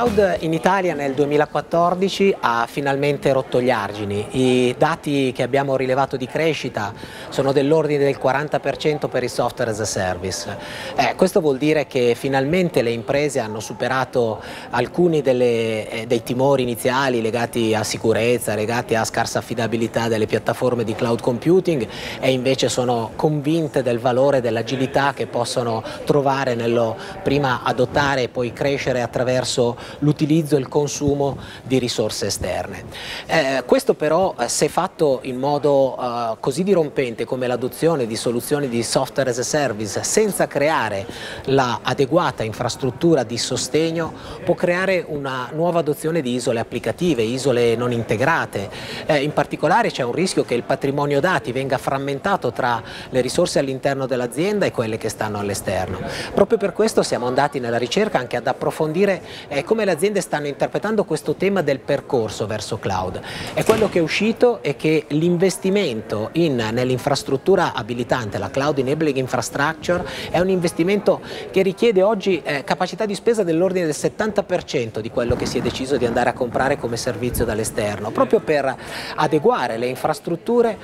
cloud in Italia nel 2014 ha finalmente rotto gli argini. I dati che abbiamo rilevato di crescita sono dell'ordine del 40% per il software as a service. Questo vuol dire che finalmente le imprese hanno superato alcuni dei timori iniziali legati a sicurezza, legati a scarsa affidabilità delle piattaforme di cloud computing, e invece sono convinte del valore dell'agilità che possono trovare nello prima adottare e poi crescere attraverso l'utilizzo e il consumo di risorse esterne. Questo però, se fatto in modo così dirompente come l'adozione di soluzioni di software as a service senza creare l'adeguata infrastruttura di sostegno, può creare una nuova adozione di isole applicative, isole non integrate. In particolare c'è un rischio che il patrimonio dati venga frammentato tra le risorse all'interno dell'azienda e quelle che stanno all'esterno. Proprio per questo siamo andati nella ricerca anche ad approfondire come le aziende stanno interpretando questo tema del percorso verso cloud. E quello che è uscito è che l'investimento nell'infrastruttura abilitante, la Cloud Enabling Infrastructure, è un investimento che richiede oggi capacità di spesa dell'ordine del 70% di quello che si è deciso di andare a comprare come servizio dall'esterno, proprio per adeguare le infrastrutture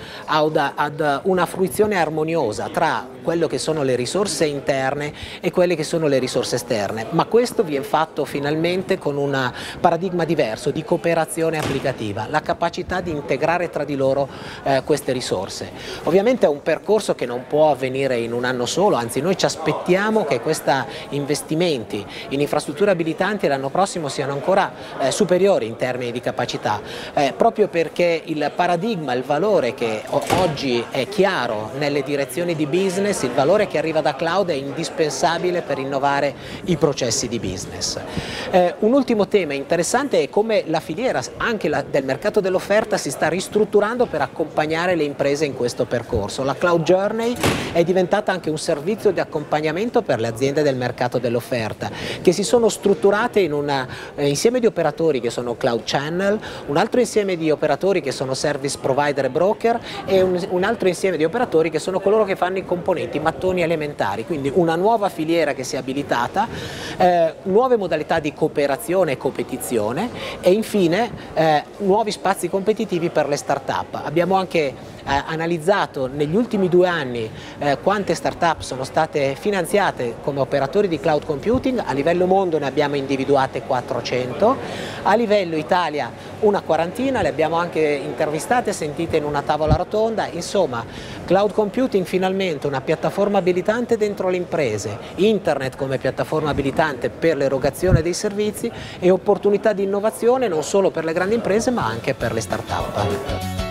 ad una fruizione armoniosa tra quello che sono le risorse interne e quelle che sono le risorse esterne, ma questo viene fatto finalmente con un paradigma diverso di cooperazione applicativa, la capacità di integrare tra di loro queste risorse. Ovviamente è un percorso che non può avvenire in un anno solo, anzi noi ci aspettiamo che questi investimenti in infrastrutture abilitanti l'anno prossimo siano ancora superiori in termini di capacità, proprio perché il paradigma, il valore che oggi è chiaro nelle direzioni di business, il valore che arriva da cloud è indispensabile per innovare i processi di business. Un ultimo tema interessante è come la filiera anche del mercato dell'offerta si sta ristrutturando per accompagnare le imprese in questo percorso. La Cloud Journey è diventata anche un servizio di accompagnamento per le aziende del mercato dell'offerta, che si sono strutturate in un insieme di operatori che sono Cloud Channel, un altro insieme di operatori che sono service provider e broker, e un altro insieme di operatori che sono coloro che fanno i componenti, i mattoni elementari, quindi una nuova filiera che si è abilitata, nuove modalità di cooperazione e competizione, e infine nuovi spazi competitivi per le start-up. Abbiamo anche analizzato negli ultimi 2 anni quante start-up sono state finanziate come operatori di cloud computing. A livello mondo ne abbiamo individuate 400, a livello Italia una quarantina, le abbiamo anche intervistate e sentite in una tavola rotonda. Insomma, cloud computing finalmente una piattaforma abilitante dentro le imprese, internet come piattaforma abilitante per l'erogazione dei servizi e opportunità di innovazione non solo per le grandi imprese ma anche per le start-up.